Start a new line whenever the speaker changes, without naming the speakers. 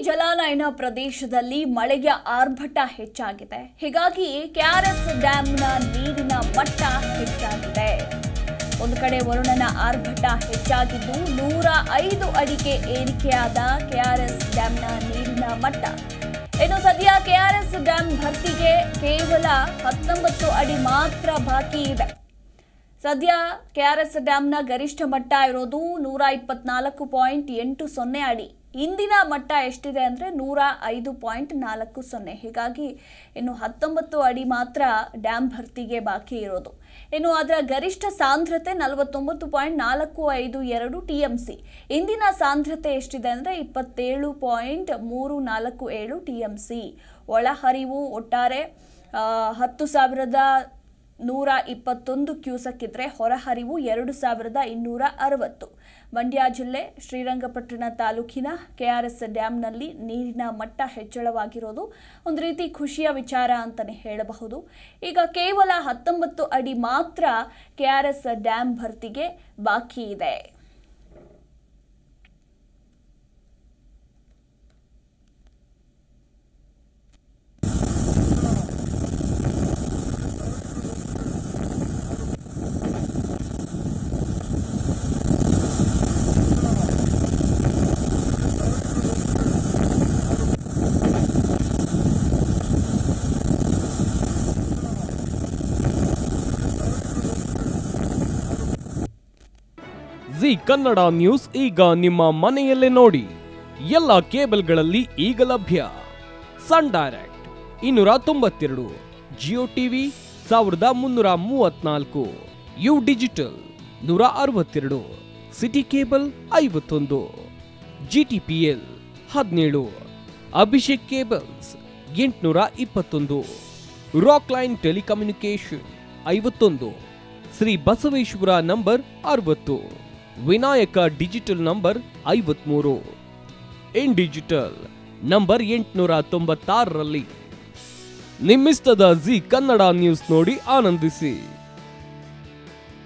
ಜಲಾನಯನ ಪ್ರದೇಶದಲ್ಲಿ ಮಳೆಯ ಆರ್ಭಟ ಹೆಚ್ಚಾಗಿದೆ. ಹೀಗಾಗಿ ಕೆಆರ್ಎಸ್ ಡ್ಯಾಂನ ನೀರಿನ ಮಟ್ಟ ಹೆಚ್ಚಾಗಿದೆ. ಒಂದು ಕಡೆ ವರುಣನ ಆರ್ಭಟ ಹೆಚ್ಚಾಗಿದ್ದು 105 ಅಡಿಗೆ ಏರಿಕೆಯಾದ ಕೆಆರ್ಎಸ್ ಡ್ಯಾಂನ ನೀರಿನ ಮಟ್ಟ. ಇನ್ನು ಸದ್ಯ ಕೆಆರ್ಎಸ್ ಡ್ಯಾಂ ಭರ್ತಿಗೆ ಕೇವಲ 19 ಅಡಿ ಮಾತ್ರ ಬಾಕಿ ಇದೆ. ಸದ್ಯ ಕೆಆರ್ಎಸ್ ಡ್ಯಾಂನ ಗರಿಷ್ಠ ಮಟ್ಟ ಇರೋದು 124.80 ಅಡಿ. ಇಂದಿನ ಮಟ್ಟ ಎಷ್ಟಿದೆ ಅಂದರೆ 105.40. ಹೀಗಾಗಿ ಇನ್ನು 19 ಅಡಿ ಮಾತ್ರ ಡ್ಯಾಂ ಭರ್ತಿಗೆ ಬಾಕಿ ಇರೋದು. ಇನ್ನು ಅದರ ಗರಿಷ್ಠ ಸಾಂದ್ರತೆ 49.452 TMC. ಇಂದಿನ ಸಾಂದ್ರತೆ ಎಷ್ಟಿದೆ ಅಂದರೆ 27.347 TMC. ಒಳಹರಿವು ಒಟ್ಟಾರೆ 10,121 ಕ್ಯೂಸೆಕ್ ಇದ್ರೆ ಹೊರಹರಿವು 2,260. ಮಂಡ್ಯ ಜಿಲ್ಲೆ ಶ್ರೀರಂಗಪಟ್ಟಣ ತಾಲೂಕಿನ ಕೆಆರ್ಎಸ್ ಡ್ಯಾಂನಲ್ಲಿ ನೀರಿನ ಮಟ್ಟ ಹೆಚ್ಚಳವಾಗಿರೋದು ಒಂದು ರೀತಿ ಖುಷಿಯ ವಿಚಾರ ಅಂತಾನೆ ಹೇಳಬಹುದು. ಈಗ ಕೇವಲ 19 ಅಡಿ ಮಾತ್ರ ಕೆಆರ್ಎಸ್ ಡ್ಯಾಂ ಭರ್ತಿಗೆ ಬಾಕಿ ಇದೆ.
ಜಿ ಕನ್ನಡ ನ್ಯೂಸ್ ಈಗ ನಿಮ್ಮ ಮನೆಯಲ್ಲೇ ನೋಡಿ. ಎಲ್ಲ ಕೇಬಲ್ಗಳಲ್ಲಿ ಈಗ ಲಭ್ಯ. Sun Direct 292, Jio TV 1334, U digital 162, city cable 51, GTPL 17, Abhishek cables 821, Rock Line telecommunication 51, Shri Basaveshwara number 60, Vinayaka digital number 53, in digital number 896ರಲ್ಲಿ. ನಿಮ್ಮಿಷ್ಟದ ಜಿ ಕನ್ನಡ ನ್ಯೂಸ್ ನೋಡಿ ಆನಂದಿಸಿ.